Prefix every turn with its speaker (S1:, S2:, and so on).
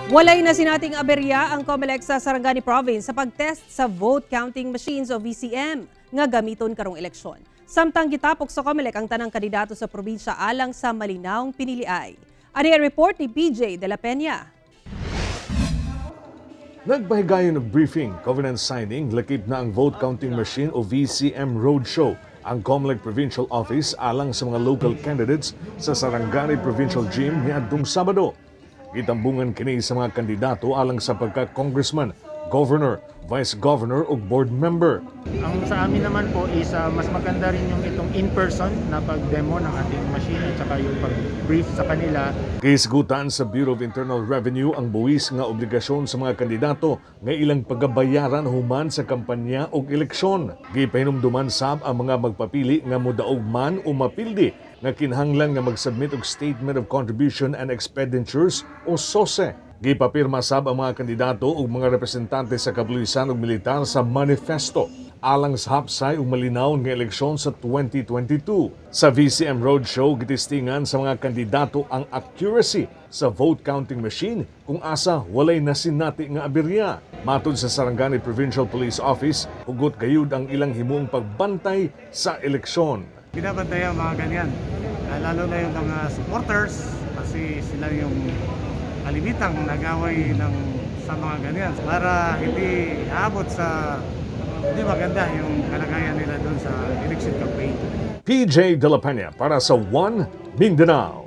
S1: Walay na sinating aberya ang COMELEC sa Sarangani Province sa pagtest sa vote counting machines o VCM nga gamiton karong eleksyon. Samtang gitapok sa COMELEC ang tanang kandidato sa probinsya alang sa malinaong piniliay. Ani ang report ni PJ De La Peña.
S2: Nagpahigayon ng briefing, covenant signing, lakip na ang vote counting machine o VCM roadshow. Ang COMELEC Provincial Office alang sa mga local candidates sa Sarangani Provincial Gym niadtong Sabado. Gitambungan kini sa mga kandidato alang sa pagka-congressman, governor, vice governor ug board member.
S3: Ang sa amin naman po is mas maganda rin yung itong in-person na pag-demo ng ating machine at saka yung pag-brief sa kanila.
S2: Kisgutan sa Bureau of Internal Revenue ang buwis nga obligasyon sa mga kandidato nga ilang pagabayaran human sa kampanya o eleksyon. Gipahinumduman sab ang mga magpapili nga modaog man o mapildi nga kinahanglan nga mag-submit og Statement of Contribution and Expenditures o SOSE. Gipapirma sab ang mga kandidato ug mga representante sa kapulisan ug militar sa manifesto alang sa hapsay ug malinaw nga eleksyon sa 2022. Sa VCM Roadshow, gitistingan sa mga kandidato ang accuracy sa vote counting machine kung asa walay nasinati nga aberya. Matod sa Sarangani Provincial Police Office, hugot gayud ang ilang himong pagbantay sa eleksyon.
S4: Binabantay ang mga ganyan, lalo na yung mga supporters kasi sila yung kalimitang nag-away sa mga ganyan para hindi aabot sa hindi maganda yung kalagayan nila doon sa election campaign.
S2: PJ De La Peña para sa One Mindanao.